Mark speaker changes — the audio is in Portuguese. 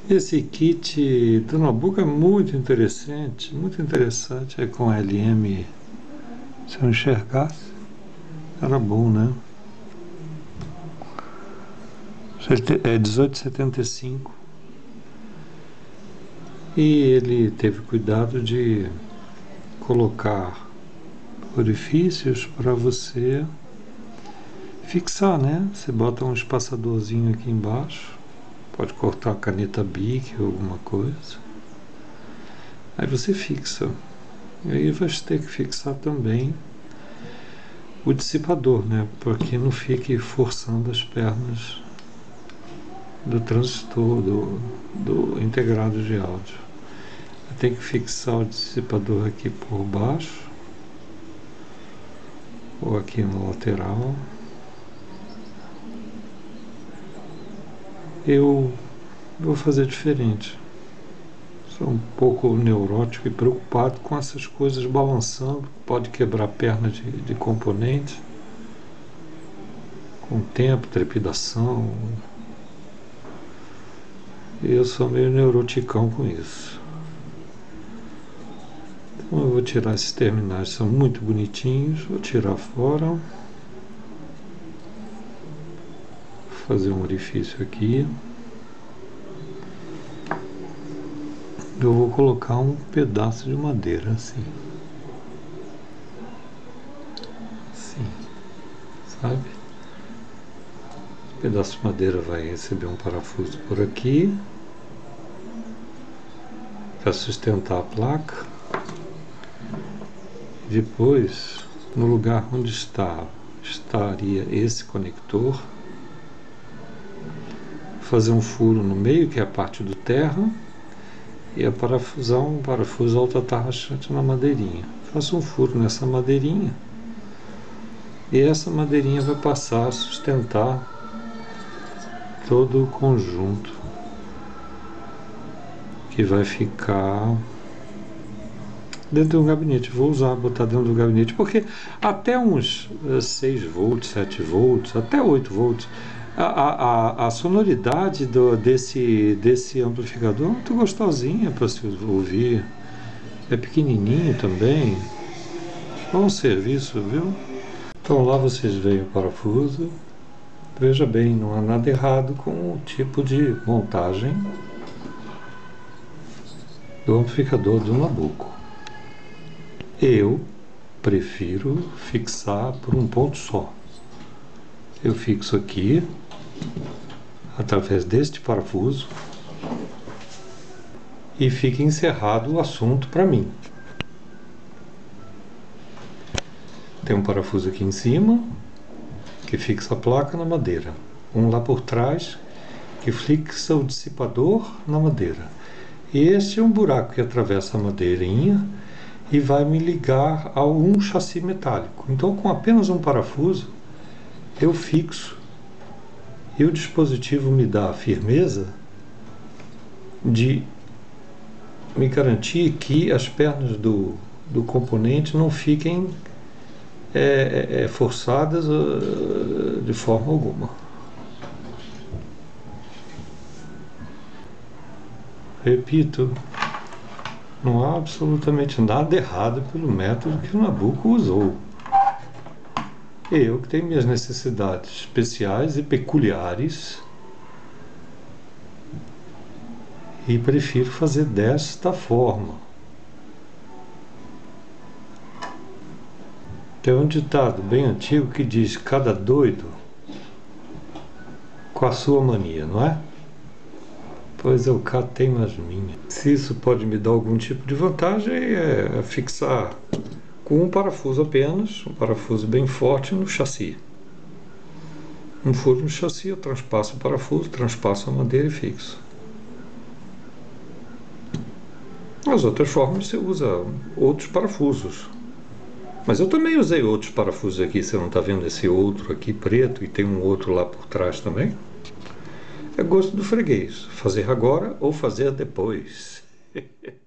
Speaker 1: Esse kit do Nabucco é muito interessante, é com LM. Se eu enxergasse, era bom, né? É 1875 e ele teve cuidado de colocar orifícios para você fixar, né? Você bota um espaçadorzinho aqui embaixo, pode cortar a caneta Bic ou alguma coisa, aí você fixa. E aí vai ter que fixar também o dissipador, né? Para que não fique forçando as pernas do transistor, do integrado de áudio. Tem que fixar o dissipador aqui por baixo ou aqui na lateral. Eu vou fazer diferente. Sou um pouco neurótico e preocupado com essas coisas balançando, pode quebrar a perna de componente com o tempo, trepidação. Eu sou meio neuroticão com isso. Então eu vou tirar esses terminais, são muito bonitinhos, vou tirar fora. Vou fazer um orifício aqui. Eu vou colocar um pedaço de madeira assim, sabe? O pedaço de madeira vai receber um parafuso por aqui para sustentar a placa. Depois, no lugar onde estaria esse conector, fazer um furo no meio, que é a parte do terra, e parafusar um parafuso alto-atarrachante na madeirinha. Faço um furo nessa madeirinha e essa madeirinha vai passar a sustentar todo o conjunto, que vai ficar dentro do gabinete. Vou botar dentro do gabinete, porque até uns 6 volts, 7 volts, até 8 volts, a sonoridade desse amplificador é muito gostosinha para se ouvir. É pequenininho também. Bom serviço, viu? Então lá vocês veem o parafuso. Veja bem, não há nada errado com o tipo de montagem do amplificador do Nabucco. Eu prefiro fixar por um ponto só. Eu fixo aqui, através deste parafuso, e fica encerrado o assunto para mim. Tem um parafuso aqui em cima, que fixa a placa na madeira. Um lá por trás, que fixa o dissipador na madeira. E este é um buraco que atravessa a madeirinha e vai me ligar a um chassi metálico. Então, com apenas um parafuso, eu fixo e o dispositivo me dá a firmeza de me garantir que as pernas do componente não fiquem forçadas de forma alguma. Repito, não há absolutamente nada errado pelo método que o Nabucco usou. Eu, que tenho minhas necessidades especiais e peculiares, e prefiro fazer desta forma. Tem um ditado bem antigo que diz: cada doido com a sua mania, não é? Pois eu cá tenho as minhas. Se isso pode me dar algum tipo de vantagem, é fixar com um parafuso apenas, um parafuso bem forte no chassi. Um furo no chassi, eu transpasso o parafuso, transpasso a madeira e fixo. As outras formas você usa outros parafusos. Mas eu também usei outros parafusos aqui. Você não está vendo esse outro aqui preto e tem um outro lá por trás também? É gosto do freguês. Fazer agora ou fazer depois.